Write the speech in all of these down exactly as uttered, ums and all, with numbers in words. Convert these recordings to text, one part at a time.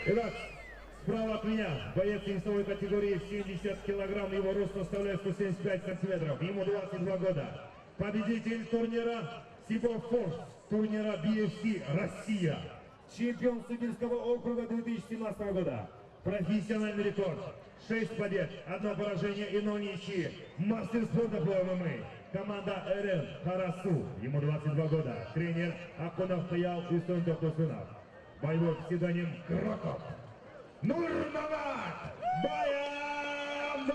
Итак, справа от меня боец весовой категории семьдесят килограмм, его рост составляет сто семьдесят пять сантиметров, ему двадцать два года. Победитель турнира Сибо Форс, турнира би эф си Россия, чемпион Сибирского округа две тысячи семнадцатого года. Профессиональный рекорд: шесть побед, одно поражение и ноль ничьи. Мастер спорта по ММА. Команда РН Харасу, ему двадцать два года. Тренер Акунов Таял Үстон Доктосунов. Боевой псевдоним Крокоп. Нурмамат Баяман!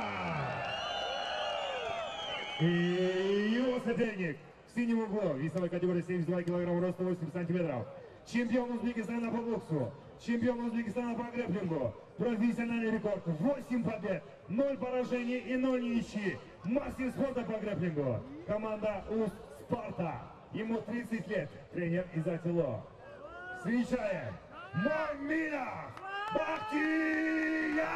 И его соперник в синем углу, весовой категории семьдесят два килограмма, роста восемь сантиметров. Чемпион Узбекистана по боксу, чемпион Узбекистана по грэпплингу. Профессиональный рекорд: восемь побед, ноль поражений и ноль ничьи. Мастер спорта по грэпплингу. Команда УЗ Спарта. Ему тридцать лет. Тренер Изатило. Встречаем Моминов Бахтияр!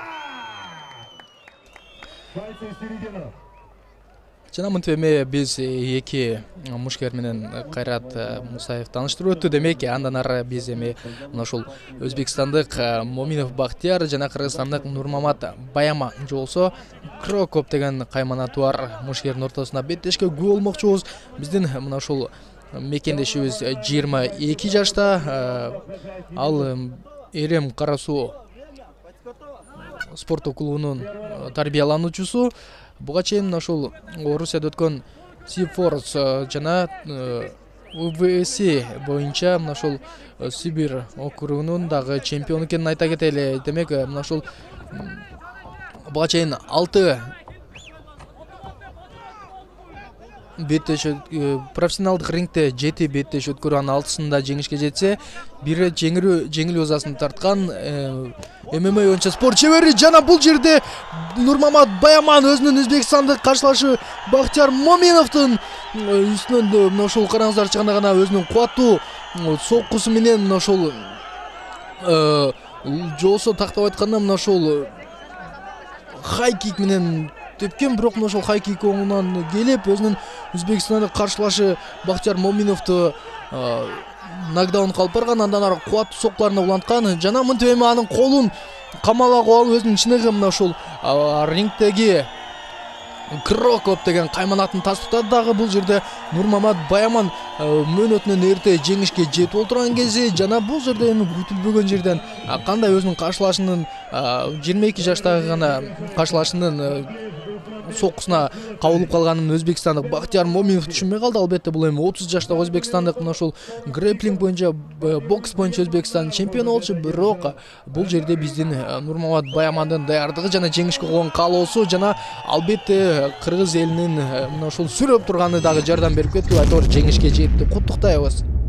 Пальцы в середину. Жана мынтеме биз эки мушкер менен Кайрат Мусаев тааныштырып өттү. Демек андан ары биз эми мына ушул өзбекстандык Моминов Бахтияр жана кыргызстандык Нурмамат Баяман жолсо Крокоп деген кайманаты бар мушкердин ортосуна беттешке күбө болмокчубуз. Биздин мына ушул мекендешибиз жыйырма эки жашта, ал Эрем Карасуу спорттук клубунун тарбиялануучусу. Буга чейин мына ушул Орусияда өткөн Сибфорс жана у вэ эс боюнча мына ушул Сибир округунун дагы чемпиону экенин айта кетели. Демек мына ушул буга чейин алты беттеш профессионалдык рингте жети беттеш өткөрүп, анын алтысында жеңишке жетсе, бири жеңил ызасын тарткан ММА боюнча спорт чебери. Жана бул жерде Нурмамат Баяман өзүнүн өзбекстандык каршылашы Бахтияр Моминовдун үстүнөн мына ушул караңыздар чыганда гана өзүнүн кубаттуу соккусу менен мына ушул жоосо тактап айтканда мына ушул хай-кик менен тепкен, бирок мына ушул хай-кик оңунан келип өзүнүн Өзбекстандык каршылашы Бахтияр Моминовду нокдаун калып барган, андан ары кубаттуу соккуларына уланткан. Жана мынтип эми анын колун камалга алып өзүнүн чыныгы мына ушул рингдеги Крокоп деген кайманатын тастыктады. Дагы бул жерде Нурмамат Баяман мөөнөтүнөн эрте жеңишке жетип олтурган кези, жана бул жерде эми күтүлбөгөн жерден кандай өзүнүн каршылашынын жыйырма эки жаштагы гана каршылашынын соккусуна кабылып калганын өзбекстандык Бахтияр Моминов түшүнбөй калды. Албетте бул эми отуз жаштагы өзбекстандык мына ушул грэпплинг боюнча, бокс боюнча Өзбекстандын чемпиону болчу, бирок бул жерде биздин Нурмамат Баямандын даярдыгы жана жеңишке болгон каалоосу жана албетте кыргыз элинин мына ушул сүрөп турганы дагы жардам берип кетти. Айтор жеңишке жетти. Куттуктайбыз.